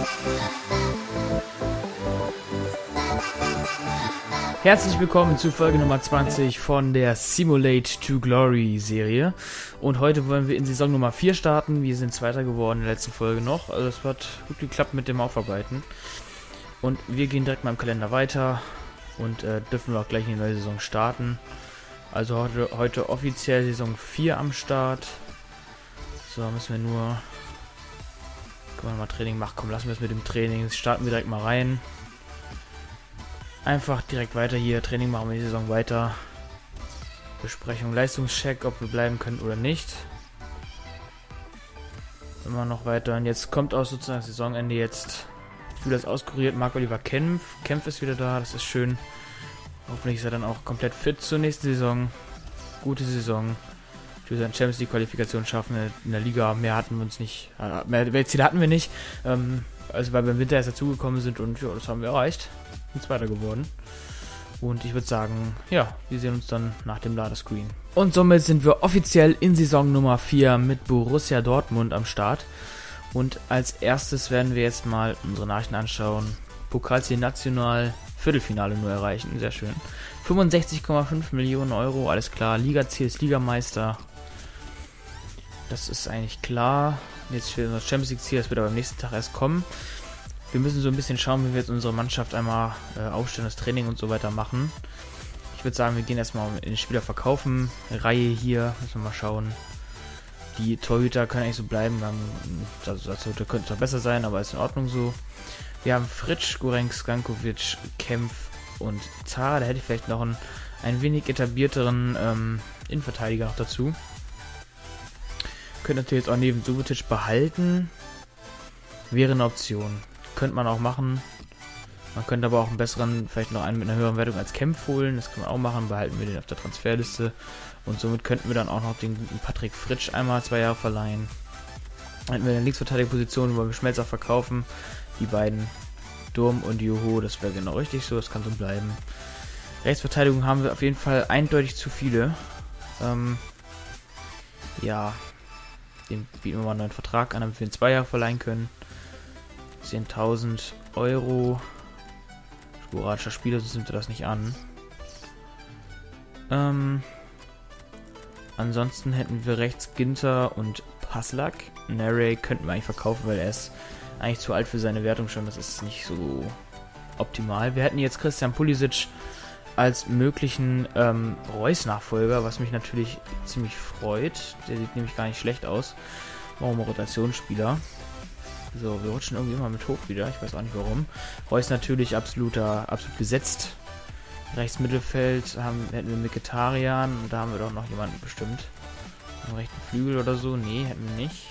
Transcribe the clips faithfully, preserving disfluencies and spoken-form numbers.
Herzlich willkommen zu Folge Nummer zwanzig von der Simulate to Glory Serie. Und heute wollen wir in Saison Nummer vier starten. Wir sind Zweiter geworden in der letzten Folge noch. Also es hat gut geklappt mit dem Aufarbeiten. Und wir gehen direkt mal im Kalender weiter und äh, dürfen wir auch gleich in die neue Saison starten. Also heute, heute offiziell Saison vier am Start. So, müssen wir nur... Können wir mal Training machen? Komm, lassen wir es mit dem Training. Starten wir direkt mal rein. Einfach direkt weiter hier. Training machen wir die Saison weiter. Besprechung, Leistungscheck, ob wir bleiben können oder nicht. Immer noch weiter. Und jetzt kommt auch sozusagen das Saisonende jetzt. Spieler ist auskuriert. Marc-Oliver Kempf. Kempf ist wieder da. Das ist schön. Hoffentlich ist er dann auch komplett fit zur nächsten Saison. Gute Saison. Ich will seine Champions League Qualifikation schaffen in der Liga. Mehr hatten wir uns nicht. Mehr Weltziele hatten wir nicht. Ähm, also weil wir im Winter erst dazugekommen sind und ja, das haben wir erreicht. Zweiter geworden. Und ich würde sagen, ja, wir sehen uns dann nach dem Ladescreen. Und somit sind wir offiziell in Saison Nummer vier mit Borussia Dortmund am Start. Und als erstes werden wir jetzt mal unsere Nachrichten anschauen. Pokalziel National, Viertelfinale nur erreichen, sehr schön. fünfundsechzig Komma fünf Millionen Euro, alles klar. Ligaziel ist Ligameister. Das ist eigentlich klar. Jetzt für unser Champions League Ziel, das wird aber am nächsten Tag erst kommen. Wir müssen so ein bisschen schauen, wie wir jetzt unsere Mannschaft einmal äh, aufstellen, das Training und so weiter machen. Ich würde sagen, wir gehen erstmal in den Spieler verkaufen. Reihe hier, müssen wir mal schauen. Die Torhüter können eigentlich so bleiben. Wir haben, also als Torhüter könnte es zwar besser sein, aber ist in Ordnung so. Wir haben Fritsch, Gorenk, Skankovic, Kempf und Zara. Da hätte ich vielleicht noch einen, ein wenig etablierteren ähm, Innenverteidiger noch dazu. Könnte natürlich jetzt auch neben Subotic behalten. Wäre eine Option. Könnte man auch machen. Man könnte aber auch einen besseren, vielleicht noch einen mit einer höheren Wertung als Kempf holen. Das können wir auch machen. Behalten wir den auf der Transferliste. Und somit könnten wir dann auch noch den guten Patrick Fritsch einmal zwei Jahre verleihen. Hätten wir in der Linksverteidigerposition, wo wir Schmelzer verkaufen. Die beiden, Durm und Joho, das wäre genau richtig so. Das kann so bleiben. Rechtsverteidigung haben wir auf jeden Fall eindeutig zu viele. Ähm, ja. Dem bieten wir mal einen neuen Vertrag an, damit wir ihn zwei Jahre verleihen können. zehntausend Euro. Sporadischer Spieler, so nimmt er das nicht an. Ähm, ansonsten hätten wir rechts Ginter und Paslak. Nere könnten wir eigentlich verkaufen, weil er ist eigentlich zu alt für seine Wertung schon. Das ist nicht so optimal. Wir hätten jetzt Christian Pulisic als möglichen ähm, Reus-Nachfolger, was mich natürlich ziemlich freut. Der sieht nämlich gar nicht schlecht aus. Machen wir Rotationsspieler. So, wir rutschen irgendwie immer mit hoch wieder. Ich weiß auch nicht warum. Reus natürlich absoluter, absolut gesetzt. Rechts Mittelfeld haben, hätten wir Mkhitaryan. Und da haben wir doch noch jemanden bestimmt. Am rechten Flügel oder so. Nee, hätten wir nicht.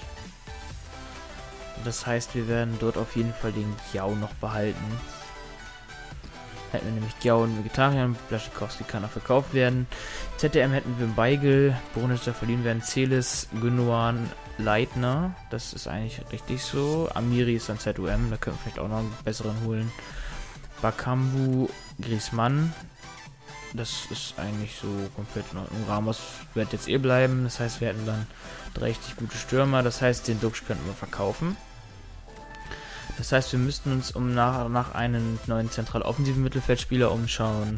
Das heißt, wir werden dort auf jeden Fall den Giao noch behalten. Hätten wir nämlich Giao und Mkhitaryan. Blaschikowski kann auch verkauft werden. Z D M hätten wir Weigl. Brunic verliehen werden. Celis, Gündogan, Leitner. Das ist eigentlich richtig so. Amiri ist dann Z U M. Da können wir vielleicht auch noch einen besseren holen. Bakambu, Griezmann. Das ist eigentlich so komplett in Ordnung. Ramos wird jetzt eh bleiben. Das heißt, wir hätten dann drei richtig gute Stürmer. Das heißt, den Duxch könnten wir verkaufen. Das heißt, wir müssten uns um nach, nach einem neuen zentral offensiven Mittelfeldspieler umschauen.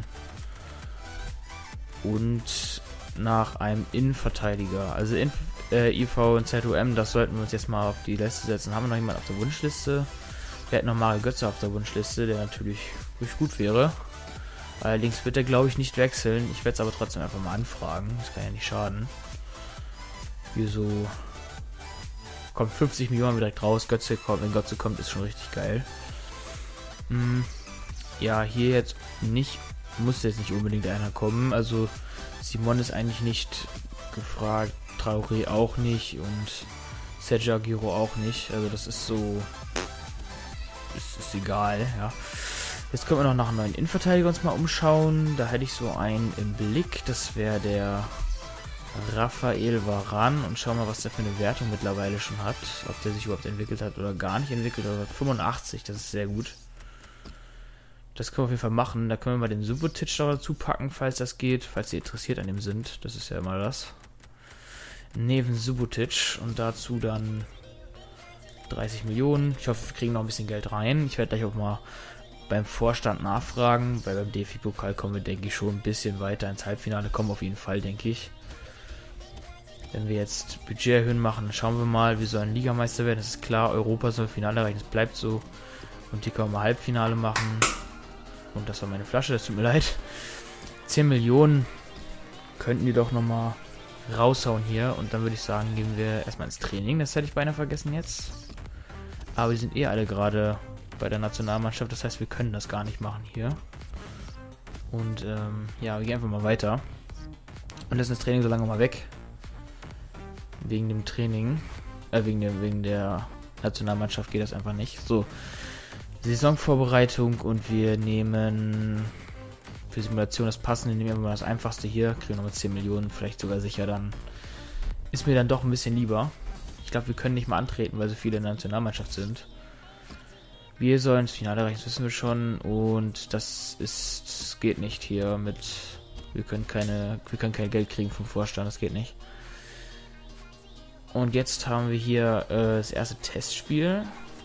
Und nach einem Innenverteidiger. Also in, äh, I V und Z U M, das sollten wir uns jetzt mal auf die Liste setzen. Haben wir noch jemanden auf der Wunschliste? Wir hätten noch Mario Götze auf der Wunschliste, der natürlich richtig gut wäre. Allerdings wird er, glaube ich, nicht wechseln. Ich werde es aber trotzdem einfach mal anfragen. Das kann ja nicht schaden. Wieso? Kommt fünfzig Millionen direkt raus. Götze kommt, wenn Götze kommt, ist schon richtig geil. Hm, ja, hier jetzt nicht, muss jetzt nicht unbedingt einer kommen. Also Simon ist eigentlich nicht gefragt, Traoré auch nicht und Sergio Aguero auch nicht. Also das ist so, ist, ist egal, ja. Jetzt können wir noch nach einem neuen Innenverteidiger uns mal umschauen. Da hätte ich so einen im Blick. Das wäre der Rafael Varane und schauen mal, was der für eine Wertung mittlerweile schon hat. Ob der sich überhaupt entwickelt hat oder gar nicht entwickelt. Aber fünfundachtzig, das ist sehr gut. Das können wir auf jeden Fall machen. Da können wir mal den Subotic dazu packen, falls das geht. Falls ihr interessiert an dem sind. Das ist ja immer das. Neben Subotic und dazu dann dreißig Millionen. Ich hoffe, wir kriegen noch ein bisschen Geld rein. Ich werde gleich auch mal beim Vorstand nachfragen, weil beim D F B-Pokal kommen wir, denke ich, schon ein bisschen weiter ins Halbfinale. Kommen auf jeden Fall, denke ich. Wenn wir jetzt Budget erhöhen machen, dann schauen wir mal, wir sollen Ligameister werden. Das ist klar, Europa soll Finale erreichen, das bleibt so. Und die können wir Halbfinale machen. Und das war meine Flasche, das tut mir leid. zehn Millionen könnten die doch nochmal raushauen hier. Und dann würde ich sagen, gehen wir erstmal ins Training. Das hätte ich beinahe vergessen jetzt. Aber die sind eh alle gerade bei der Nationalmannschaft. Das heißt, wir können das gar nicht machen hier. Und ähm, ja, wir gehen einfach mal weiter. Und lassen das Training so lange mal weg. Wegen dem Training. Äh, wegen der, wegen der Nationalmannschaft geht das einfach nicht. So. Saisonvorbereitung und wir nehmen für Simulation das Passende, nehmen wir mal das Einfachste hier, kriegen wir nochmal zehn Millionen, vielleicht sogar sicher, dann ist mir dann doch ein bisschen lieber. Ich glaube, wir können nicht mal antreten, weil so viele in der Nationalmannschaft sind. Wir sollen ins Finale erreichen, das wissen wir schon, und das ist, geht nicht hier mit, wir können keine, wir können kein Geld kriegen vom Vorstand, das geht nicht. Und jetzt haben wir hier äh, das erste Testspiel.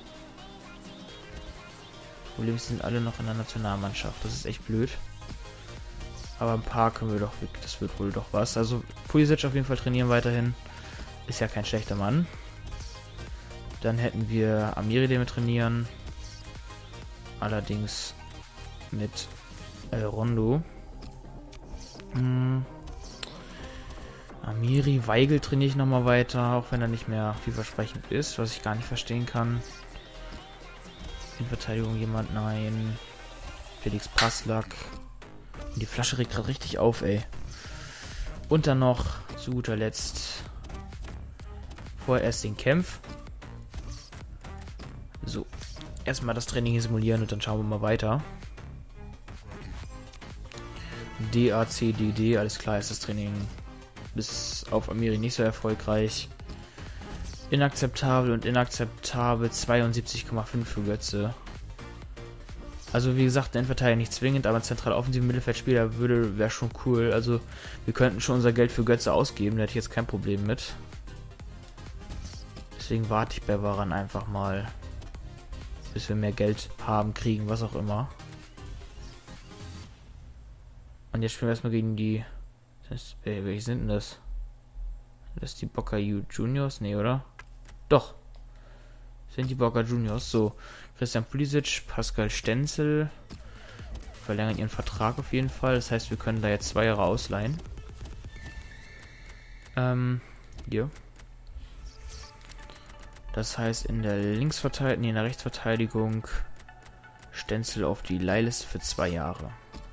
Problem ist, sind alle noch in der Nationalmannschaft. Das ist echt blöd. Aber ein paar können wir doch, das wird wohl doch was. Also Pulisic auf jeden Fall trainieren weiterhin. Ist ja kein schlechter Mann. Dann hätten wir Amiri, den wir trainieren. Allerdings mit El Rondo. Hm. Amiri, Weigel trainiere ich nochmal weiter, auch wenn er nicht mehr vielversprechend ist, was ich gar nicht verstehen kann. In Verteidigung jemand, nein. Felix Passlack. Und die Flasche regt gerade richtig auf, ey. Und dann noch, zu guter Letzt, vorerst den Kampf. So, erstmal das Training hier simulieren und dann schauen wir mal weiter. D A C D D, alles klar, ist das Training bis auf Amiri nicht so erfolgreich. Inakzeptabel und inakzeptabel zweiundsiebzig Komma fünf für Götze. Also wie gesagt, der Endverteidiger nicht zwingend, aber ein zentraler offensiver Mittelfeldspieler würde, wäre schon cool. Also wir könnten schon unser Geld für Götze ausgeben, da hätte ich jetzt kein Problem mit. Deswegen warte ich bei Varane einfach mal, bis wir mehr Geld haben, kriegen, was auch immer. Und jetzt spielen wir erstmal gegen die... Das, äh, welche sind denn das? Das ist die Boca Juniors? Nee, oder? Doch. Sind die Boca Juniors. So, Christian Pulisic, Pascal Stenzel verlängern ihren Vertrag auf jeden Fall. Das heißt, wir können da jetzt zwei Jahre ausleihen. Ähm, hier. Das heißt, in der Linksverteidigung, nee, in der Rechtsverteidigung Stenzel auf die Leihliste für zwei Jahre.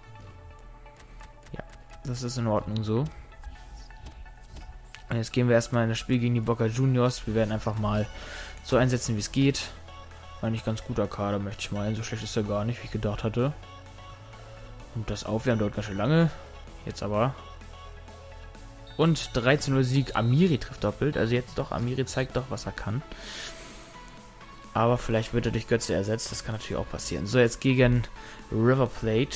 Ja, das ist in Ordnung so. Und jetzt gehen wir erstmal in das Spiel gegen die Boca Juniors. Wir werden einfach mal so einsetzen, wie es geht. Eigentlich ganz guter Kader, möchte ich meinen. So schlecht ist er gar nicht, wie ich gedacht hatte. Und das Aufwärmen dauert ganz schön lange. Jetzt aber. Und drei zu null Sieg. Amiri trifft doppelt. Also jetzt doch, Amiri zeigt doch, was er kann. Aber vielleicht wird er durch Götze ersetzt. Das kann natürlich auch passieren. So, jetzt gegen River Plate.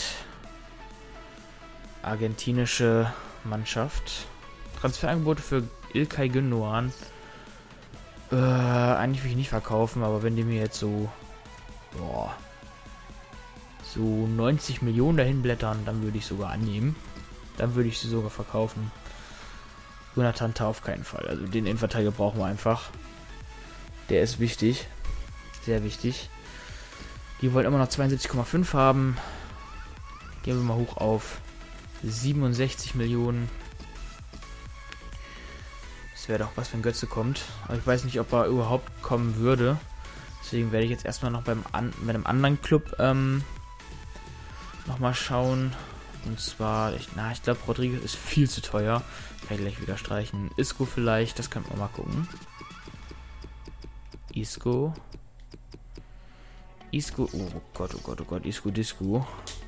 Argentinische Mannschaft. Transferangebote für Ilkay Gündoğan. Äh, eigentlich will ich nicht verkaufen, aber wenn die mir jetzt so boah, so neunzig Millionen dahin blättern, dann würde ich sogar annehmen. Dann würde ich sie sogar verkaufen. Jonathan Tah auf keinen Fall. Also den Innenverteidiger brauchen wir einfach. Der ist wichtig. Sehr wichtig. Die wollen immer noch zweiundsiebzig Komma fünf haben. Gehen wir mal hoch auf siebenundsechzig Millionen. Das wäre doch was, wenn Götze kommt. Aber ich weiß nicht, ob er überhaupt kommen würde. Deswegen werde ich jetzt erstmal noch beim an bei einem anderen Club ähm, nochmal schauen. Und zwar, ich, na, ich glaube, Rodriguez ist viel zu teuer. Kann ich gleich wieder streichen. Isco vielleicht, das können wir mal gucken. Isco. Isco, oh Gott, oh Gott, oh Gott, Isco Disco.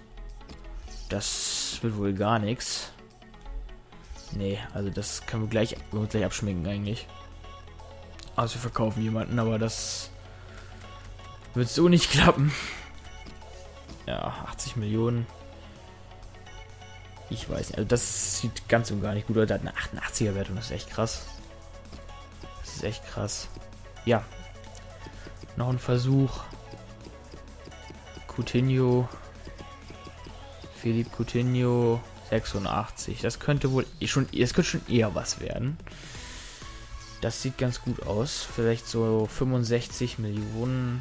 Das wird wohl gar nichts. Nee, also das können wir gleich, wir uns gleich abschminken eigentlich. Also wir verkaufen jemanden, aber das wird so nicht klappen. Ja, achtzig Millionen. Ich weiß nicht, also das sieht ganz und gar nicht gut aus. Der hat eine achtundachziger Wertung, das ist echt krass. Das ist echt krass. Ja. Noch ein Versuch. Coutinho. Philippe Coutinho. sechsundachtzig. Das könnte wohl schon, das könnte schon eher was werden. Das sieht ganz gut aus. Vielleicht so fünfundsechzig Millionen.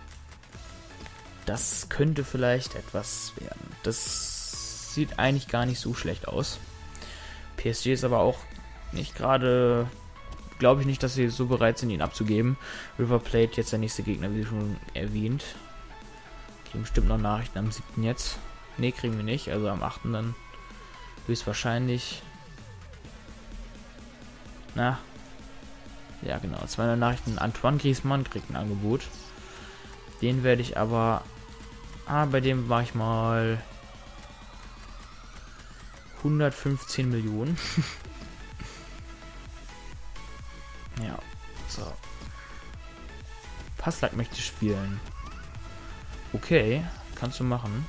Das könnte vielleicht etwas werden. Das sieht eigentlich gar nicht so schlecht aus. P S G ist aber auch nicht gerade, glaube ich nicht, dass sie so bereit sind, ihn abzugeben. River Plate jetzt der nächste Gegner, wie schon erwähnt. Kriegen bestimmt noch Nachrichten am siebten jetzt. Ne, kriegen wir nicht. Also am achten dann höchstwahrscheinlich. Na. Ja, genau. Zwei neue Nachrichten. Antoine Griezmann kriegt ein Angebot. Den werde ich aber... Ah, bei dem mache ich mal... hundertfünfzehn Millionen. Ja. So. Passlack möchte spielen. Okay. Kannst du machen.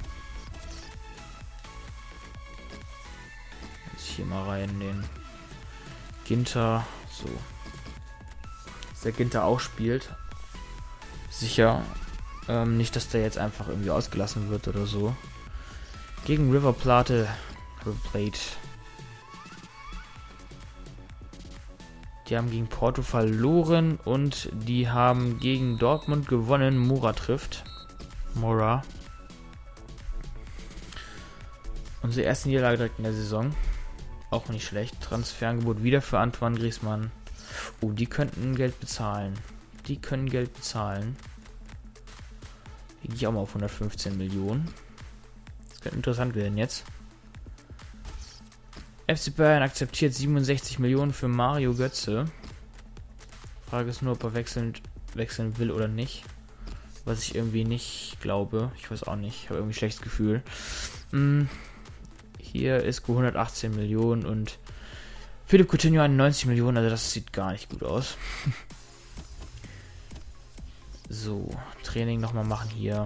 Jetzt hier mal rein den Ginter. So. Dass der Ginter auch spielt. Sicher. Ähm, nicht, dass der jetzt einfach irgendwie ausgelassen wird oder so. Gegen River Plate. River Plate. Die haben gegen Porto verloren und die haben gegen Dortmund gewonnen. Mora trifft. Mora. Unsere erste Niederlage direkt in der Saison. Auch nicht schlecht. Transferangebot wieder für Antoine Griezmann. Oh, die könnten Geld bezahlen. Die können Geld bezahlen. Hier gehe ich auch mal auf hundertfünfzehn Millionen. Das könnte interessant werden jetzt. F C Bayern akzeptiert siebenundsechzig Millionen für Mario Götze. Frage ist nur, ob er wechseln, wechseln will oder nicht. Was ich irgendwie nicht glaube. Ich weiß auch nicht. Ich habe irgendwie ein schlechtes Gefühl. Hm. Hier ist hundertachtzehn Millionen und Philippe Coutinho einundneunzig Millionen. Also das sieht gar nicht gut aus. So, Training nochmal machen hier.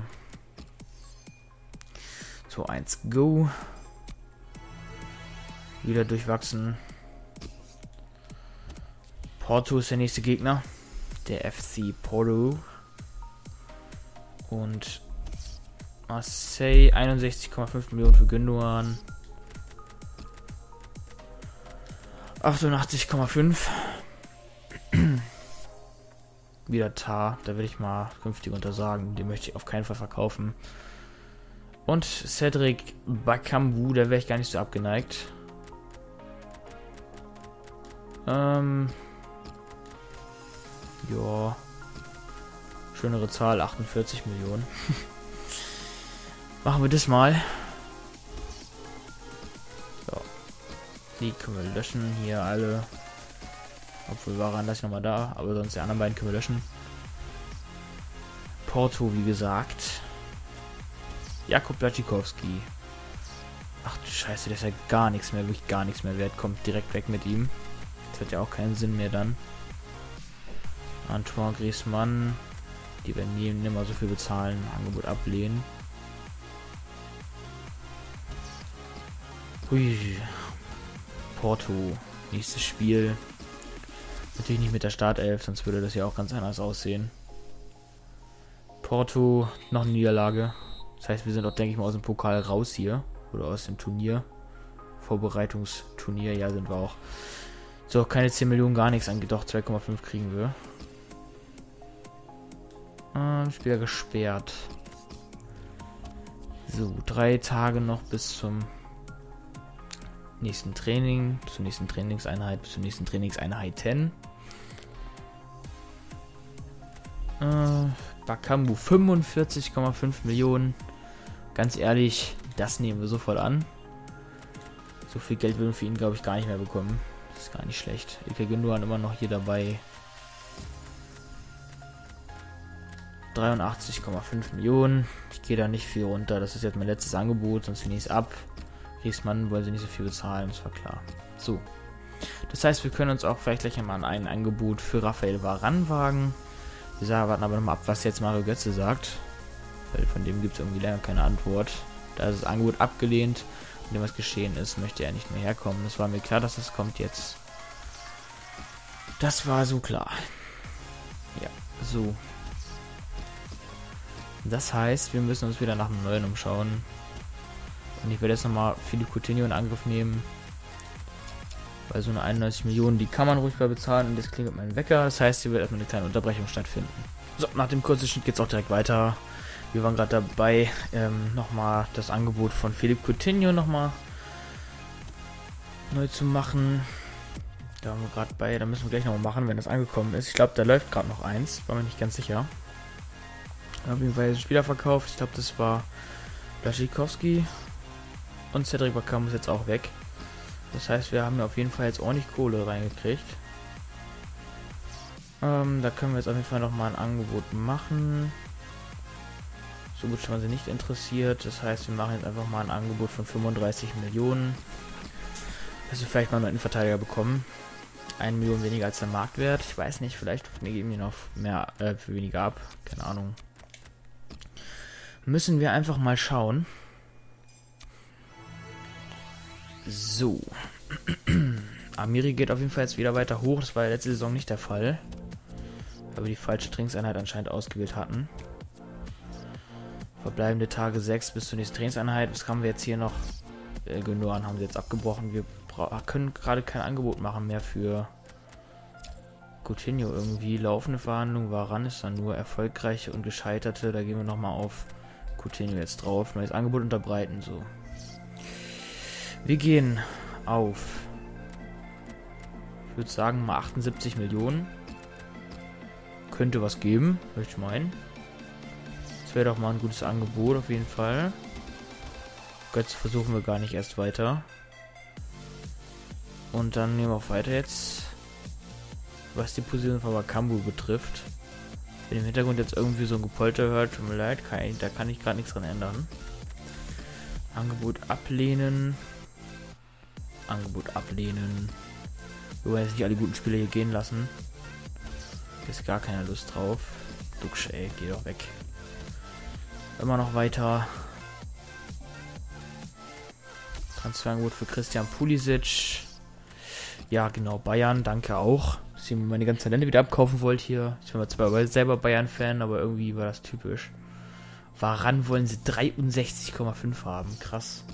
So, eins go. Wieder durchwachsen. Porto ist der nächste Gegner. Der F C Porto. Und Marseille einundsechzig Komma fünf Millionen für Gündogan. achtundachtzig Komma fünf. Wieder Tar. Da will ich mal künftig untersagen. Den möchte ich auf keinen Fall verkaufen. Und Cedric Bakambu, da wäre ich gar nicht so abgeneigt. Ähm. Ja. Schönere Zahl, achtundvierzig Millionen. Machen wir das mal. So. Die können wir löschen. Hier alle. Obwohl Varan lasse ich nochmal da. Aber sonst die anderen beiden können wir löschen. Porto, wie gesagt. Jakub Błaszczykowski. Ach du Scheiße, der ist ja gar nichts mehr, wirklich gar nichts mehr wert. Kommt direkt weg mit ihm. Das hat ja auch keinen Sinn mehr dann. Antoine Griezmann. Die werden nie nimmer so viel bezahlen. Angebot ablehnen. Hui. Porto. Nächstes Spiel. Natürlich nicht mit der Startelf, sonst würde das ja auch ganz anders aussehen. Porto, noch eine Niederlage. Das heißt, wir sind auch, denke ich mal, aus dem Pokal raus hier. Oder aus dem Turnier. Vorbereitungsturnier, ja, sind wir auch. So, keine zehn Millionen, gar nichts angeht. Doch, zwei Komma fünf kriegen wir. Ähm, Spieler gesperrt. So, drei Tage noch bis zum nächsten Training, bis zur nächsten Trainingseinheit, bis zur nächsten Trainingseinheiten. Äh, Bakambu, fünfundvierzig Komma fünf Millionen. Ganz ehrlich, das nehmen wir sofort an. So viel Geld würden wir für ihn, glaube ich, gar nicht mehr bekommen. Das ist gar nicht schlecht. Ilkay Gündogan immer noch hier dabei. dreiundachtzig Komma fünf Millionen. Ich gehe da nicht viel runter. Das ist jetzt mein letztes Angebot, sonst finde ich es ab. Griezmann wollen sie nicht so viel bezahlen, das war klar. So. Das heißt, wir können uns auch vielleicht gleich einmal an ein Angebot für Raphael Varane wagen. Wir warten aber nochmal ab, was jetzt Mario Götze sagt. Weil von dem gibt es irgendwie länger keine Antwort. Da ist das Angebot abgelehnt. Und dem was geschehen ist, möchte er nicht mehr herkommen. Das war mir klar, dass das kommt jetzt. Das war so klar. Ja, so. Das heißt, wir müssen uns wieder nach einem neuen umschauen. Und ich werde jetzt nochmal Philippe Coutinho in Angriff nehmen. Weil so eine einundneunzig Millionen, die kann man ruhig mal bezahlen. Und jetzt klingelt mein Wecker. Das heißt, hier wird erstmal eine kleine Unterbrechung stattfinden. So, nach dem kurzen Schnitt geht es auch direkt weiter. Wir waren gerade dabei, ähm, nochmal das Angebot von Philippe Coutinho nochmal neu zu machen. Da waren wir gerade bei, da müssen wir gleich nochmal machen, wenn das angekommen ist. Ich glaube, da läuft gerade noch eins, war mir nicht ganz sicher. Auf jeden Fall ist ein Spieler verkauft. Ich glaube, das war Blaszczykowski. Und Cedric Bakambu ist jetzt auch weg. Das heißt, wir haben ja auf jeden Fall jetzt ordentlich Kohle reingekriegt. Ähm, da können wir jetzt auf jeden Fall nochmal ein Angebot machen. So gut schon mal sie nicht interessiert. Das heißt, wir machen jetzt einfach mal ein Angebot von fünfunddreißig Millionen. Dass wir vielleicht mal einen Innenverteidiger bekommen. Eine Million weniger als der Marktwert. Ich weiß nicht, vielleicht geben die noch mehr äh, für weniger ab. Keine Ahnung. Müssen wir einfach mal schauen. So. Amiri geht auf jeden Fall jetzt wieder weiter hoch. Das war letzte Saison nicht der Fall. Weil wir die falsche Trainingseinheit anscheinend ausgewählt hatten. Verbleibende Tage sechs bis zur nächsten Trainingseinheit. Was haben wir jetzt hier noch? Äh, Genoan haben sie jetzt abgebrochen. Wir können gerade kein Angebot machen mehr für Coutinho irgendwie. Laufende Verhandlungen, Varane ist dann nur erfolgreiche und gescheiterte. Da gehen wir nochmal auf Coutinho jetzt drauf. Neues Angebot unterbreiten. So. Wir gehen auf, ich würde sagen, mal achtundsiebzig Millionen. Könnte was geben, würde ich meinen. Das wäre doch mal ein gutes Angebot auf jeden Fall. Götze versuchen wir gar nicht erst weiter. Und dann nehmen wir auch weiter jetzt, was die Position von Bakambu betrifft. Wenn im Hintergrund jetzt irgendwie so ein Gepolter hört, tut mir leid, kann ich, da kann ich gerade nichts dran ändern. Angebot ablehnen. Angebot ablehnen. Wir wollen jetzt nicht alle guten Spieler hier gehen lassen. Da ist gar keiner Lust drauf. Duxch, ey, geh doch weg. Immer noch weiter. Transferangebot für Christian Pulisic. Ja, genau, Bayern, danke auch. Dass ihr mir meine ganzen Talente wieder abkaufen wollt hier. Ich bin zwar selber Bayern-Fan, aber irgendwie war das typisch. Woran wollen sie dreiundsechzig Komma fünf haben? Krass.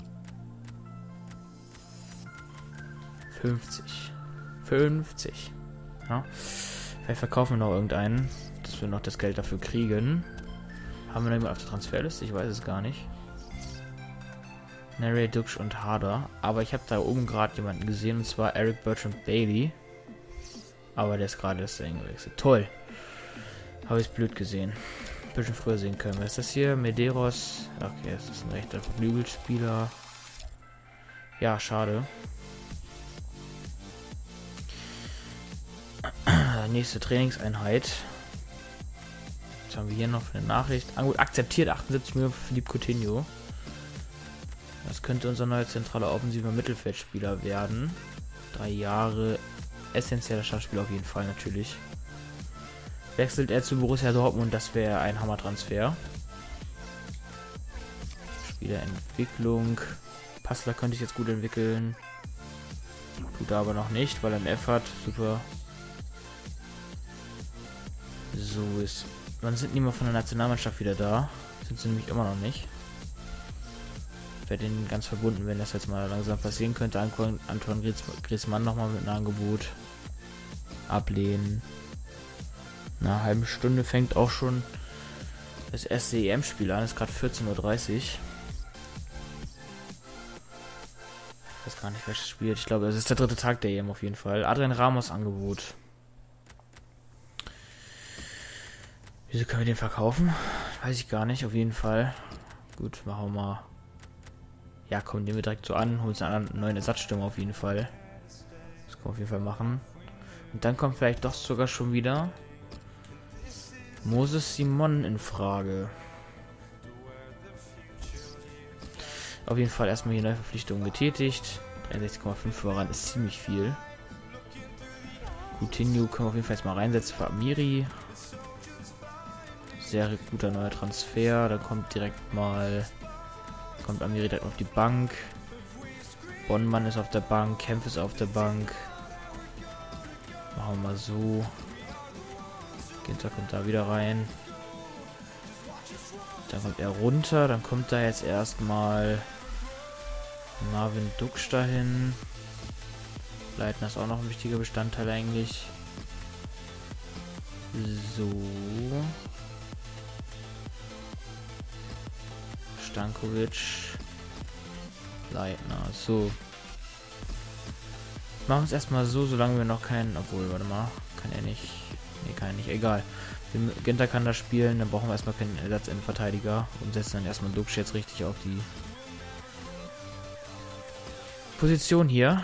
fünfzig. fünfzig. Ja. Vielleicht verkaufen wir noch irgendeinen, dass wir noch das Geld dafür kriegen. Haben wir noch jemanden auf der Transferliste? Ich weiß es gar nicht. Nere, Duxch und Harder. Aber ich habe da oben gerade jemanden gesehen, und zwar Eric Bertrand Bailey. Aber der ist gerade erst dahin gewechselt. Toll. Habe ich es blöd gesehen. Ein bisschen früher sehen können. Was ist das hier? Medeiros. Okay, das ist ein rechter Flügelspieler. Ja, schade. Nächste Trainingseinheit. Was haben wir hier noch für eine Nachricht? Angebot akzeptiert, achtundsiebzig Millionen für Philippe Coutinho. Das könnte unser neuer zentraler offensiver Mittelfeldspieler werden. Drei Jahre, essentieller Schachspieler auf jeden Fall natürlich. Wechselt er zu Borussia Dortmund, das wäre ein Hammer-Transfer. Spielerentwicklung. Passler könnte ich jetzt gut entwickeln. Tut er aber noch nicht, weil er ein F hat. Super. So ist. Wann sind die mal von der Nationalmannschaft wieder da? Sind sie nämlich immer noch nicht. Ich werde ihnen ganz verbunden, wenn das jetzt mal langsam passieren könnte. Antoine Griezmann nochmal mit einem Angebot. Ablehnen. Nach einer halben Stunde fängt auch schon das erste E M-Spiel an. Es ist gerade vierzehn Uhr dreißig. Ich weiß gar nicht, welches spielt. Ich glaube, es ist der dritte Tag der E M auf jeden Fall. Adrian Ramos Angebot. Wieso können wir den verkaufen? Weiß ich gar nicht, auf jeden Fall. Gut, machen wir mal. Ja, komm, nehmen wir direkt so an. Holen uns einen neuen Ersatzstürmer auf jeden Fall. Das können wir auf jeden Fall machen. Und dann kommt vielleicht doch sogar schon wieder Moses Simon in Frage. Auf jeden Fall erstmal hier neue Verpflichtungen getätigt. dreiundsechzig Komma fünf voran ist ziemlich viel. Coutinho können wir auf jeden Fall jetzt mal reinsetzen für Amiri. Sehr guter neuer Transfer. Da kommt direkt mal kommt Amiri direkt auf die Bank. Bonnmann ist auf der Bank. Kempf ist auf der Bank. Machen wir mal so. Ginter kommt da wieder rein. Dann kommt er runter. Dann kommt da jetzt erstmal Marvin Duksch dahin. Leitner ist auch noch ein wichtiger Bestandteil eigentlich. So. Stankovic. Leitner. So. Machen wir es erstmal so, solange wir noch keinen. Obwohl, warte mal. Kann er nicht. Nee, kann er nicht. Egal. Ginter kann da spielen, dann brauchen wir erstmal keinen Ersatz-Innenverteidiger und setzen dann erstmal Duksch jetzt richtig auf die Position hier.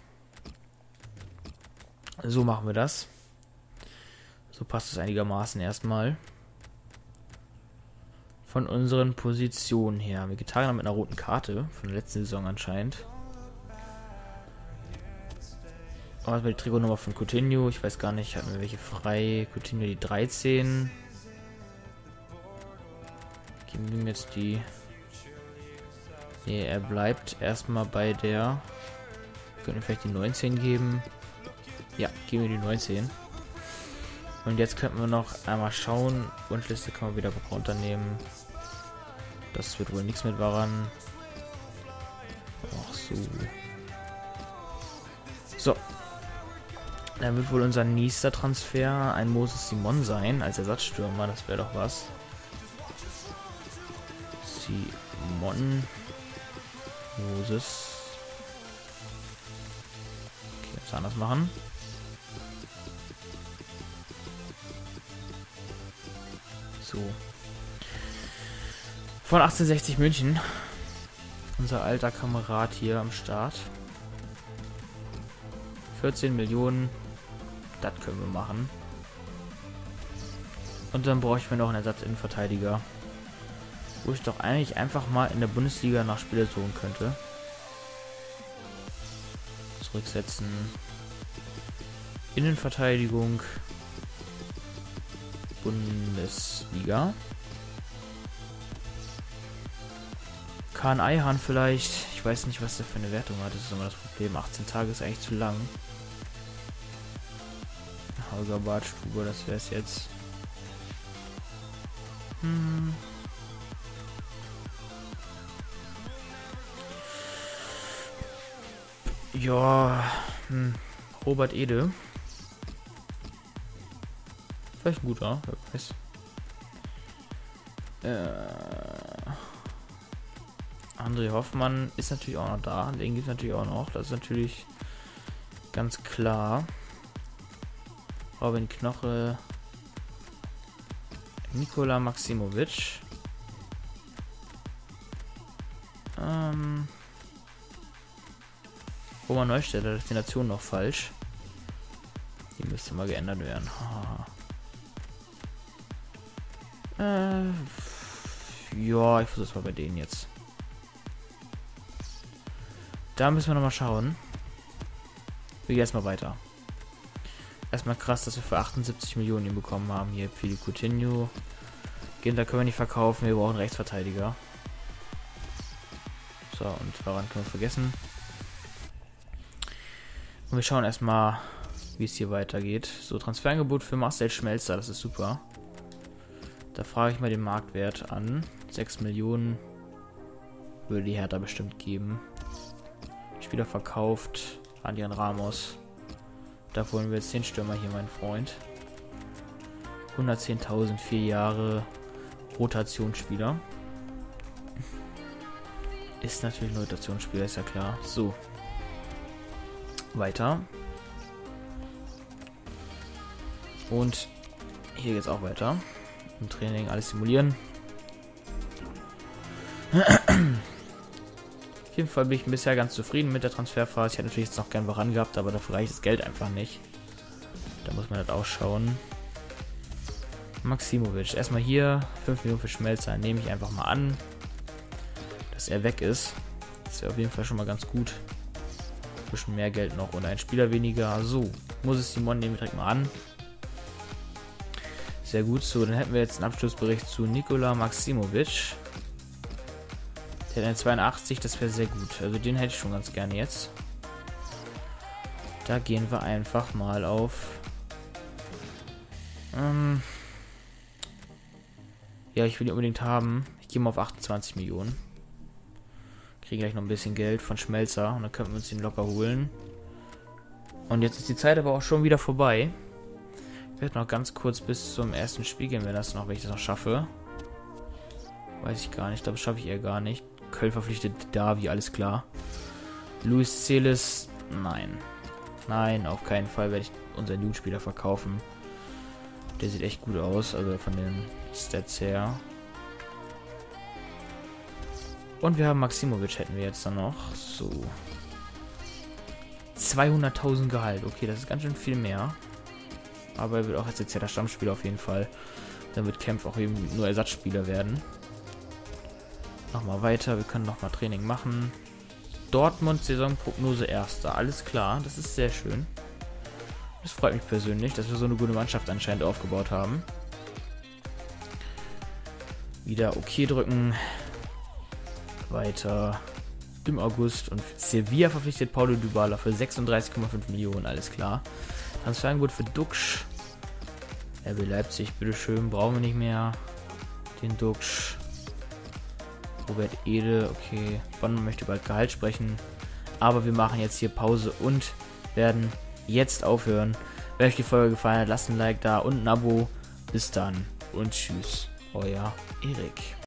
So machen wir das. So passt es einigermaßen erstmal. Von unseren Positionen her. Wir getan haben mit einer roten Karte von der letzten Saison anscheinend. Oh, das war die Trikotnummer von Coutinho. Ich weiß gar nicht, hatten wir welche frei. Coutinho die dreizehn. Geben wir ihm jetzt die... Nee, er bleibt erstmal bei der... Können wir vielleicht die neunzehn geben? Ja, geben wir die neunzehn. Und jetzt könnten wir noch einmal schauen. Wunschliste kann man wieder runternehmen. Das wird wohl nichts mit Varane. Ach so. So. Dann wird wohl unser nächster Transfer ein Moses Simon sein, als Ersatzstürmer. Das wäre doch was. Simon. Moses. Okay, was anders machen. So. Von achtzehnhundertsechzig München. Unser alter Kamerad hier am Start. vierzehn Millionen. Das können wir machen. Und dann brauche ich mir noch einen Ersatzinnenverteidiger. Wo ich doch eigentlich einfach mal in der Bundesliga nach Spieler suchen könnte. Zurücksetzen. Innenverteidigung. Bundesliga. Kahn Eihan vielleicht. Ich weiß nicht, was der für eine Wertung hat. Das ist immer das Problem. achtzehn Tage ist eigentlich zu lang. Holger Bartstube, das wäre es jetzt. Hm. Ja. Hm. Robert Ede. Vielleicht ein guter, wer weiß. Äh. André Hoffmann ist natürlich auch noch da. Den gibt es natürlich auch noch. Das ist natürlich ganz klar. Robin Knoche. Nikola Maximovic. Ähm. Roman Neustädter, Destination noch falsch. Die müsste mal geändert werden. Äh. Ja, ich versuche es mal bei denen jetzt. Da müssen wir nochmal schauen. Wir gehen erstmal weiter. Erstmal krass, dass wir für achtundsiebzig Millionen ihn bekommen haben. Hier Philippe Coutinho. Ginter können wir nicht verkaufen. Wir brauchen einen Rechtsverteidiger. So, und Varane können wir vergessen. Und wir schauen erstmal, wie es hier weitergeht. So, Transferangebot für Marcel Schmelzer. Das ist super. Da frage ich mal den Marktwert an. sechs Millionen würde die Hertha bestimmt geben. Spieler verkauft. Adrian Ramos. Da wollen wir jetzt den Stürmer hier, mein Freund. hundertzehntausend, vier Jahre Rotationsspieler. Ist natürlich ein Rotationsspieler, ist ja klar. So. Weiter. Und hier geht's auch weiter. Im Training alles simulieren. Auf jeden Fall bin ich bisher ganz zufrieden mit der Transferphase. Ich hätte natürlich jetzt noch gern Varane gehabt, aber dafür reicht das Geld einfach nicht. Da muss man halt auch schauen. Maximovic. Erstmal hier fünf Millionen für Schmelzer. Nehme ich einfach mal an, dass er weg ist. Das wäre auf jeden Fall schon mal ganz gut. Ein bisschen mehr Geld noch und ein Spieler weniger. So, Moses Simon nehme ich direkt mal an. Sehr gut. So, dann hätten wir jetzt einen Abschlussbericht zu Nikola Maximovic. Der hat eine zweiundachtzig, das wäre sehr gut. Also den hätte ich schon ganz gerne jetzt. Da gehen wir einfach mal auf... Ähm, Ja, ich will ihn unbedingt haben. Ich gehe mal auf achtundzwanzig Millionen. Kriegen gleich noch ein bisschen Geld von Schmelzer und dann können wir uns den locker holen. Und jetzt ist die Zeit aber auch schon wieder vorbei. Ich werde noch ganz kurz bis zum ersten Spiel gehen, wenn das noch, wenn ich das noch schaffe. Weiß ich gar nicht. Ich glaube, das schaffe ich eher gar nicht. Köln verpflichtet Davi, alles klar. Luis Celis, nein. Nein, auf keinen Fall werde ich unseren Jugendspieler verkaufen. Der sieht echt gut aus, also von den Stats her. Und wir haben Maximovic, hätten wir jetzt dann noch. So. zweihunderttausend Gehalt. Okay, das ist ganz schön viel mehr. Aber er wird auch jetzt der Stammspieler auf jeden Fall. Dann wird Kempf auch eben nur Ersatzspieler werden. Nochmal weiter. Wir können nochmal Training machen. Dortmund Saisonprognose Erster. Alles klar. Das ist sehr schön. Das freut mich persönlich, dass wir so eine gute Mannschaft anscheinend aufgebaut haben. Wieder OK drücken. Weiter. Im August. Und Sevilla verpflichtet Paulo Dybala für sechsunddreißig Komma fünf Millionen. Alles klar. Transferangebot für Duxch. R B Leipzig, bitteschön. Brauchen wir nicht mehr. Den Duxch. Robert Ede. Okay. Bonn möchte bald Gehalt sprechen. Aber wir machen jetzt hier Pause und werden jetzt aufhören. Wenn euch die Folge gefallen hat, lasst ein Like da und ein Abo. Bis dann und tschüss. Euer Erik.